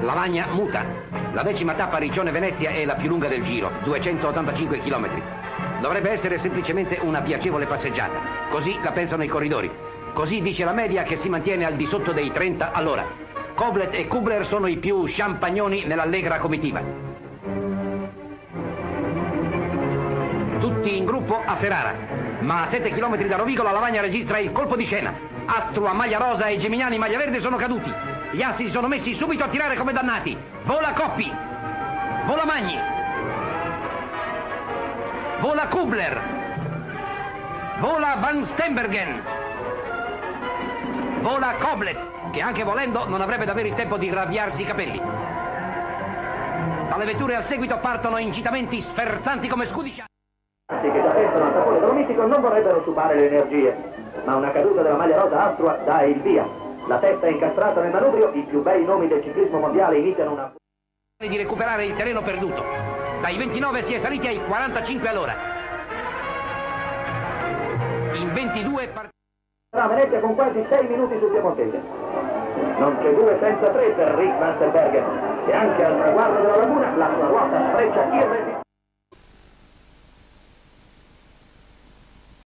Lavagna muta. La 10ª tappa Riccione-Venezia è la più lunga del giro, 285 km. Dovrebbe essere semplicemente una piacevole passeggiata. Così la pensano i corridori. Così dice la media, che si mantiene al di sotto dei 30 all'ora. Koblet e Kubler sono i più champagnoni nell'allegra comitiva. Tutti in gruppo a Ferrara. Ma a 7 km da Rovigo la Lavagna registra il colpo di scena. Astrua maglia rosa e Gimignani maglia verde sono caduti. Gli assi si sono messi subito a tirare come dannati. Vola Coppi. Vola Magni. Vola Kubler. Vola Van Steenbergen. Vola Koblet, che anche volendo non avrebbe davvero il tempo di ravviarsi i capelli. Dalle vetture al seguito partono incitamenti sferzanti come scudi che già pensano al tapone dolomitico non vorrebbero subare le energie, ma una caduta della maglia rosa Astrua dà il via. La testa è incastrata nel manubrio, i più bei nomi del ciclismo mondiale iniziano una... di recuperare il terreno perduto. Dai 29 si è saliti ai 45 all'ora. In 22 a Venezia con quasi 6 minuti sul piemontese. Non c'è 2 senza 3 per Rick Van Steenbergen, e anche al traguardo della laguna la sua ruota freccia irresistibile.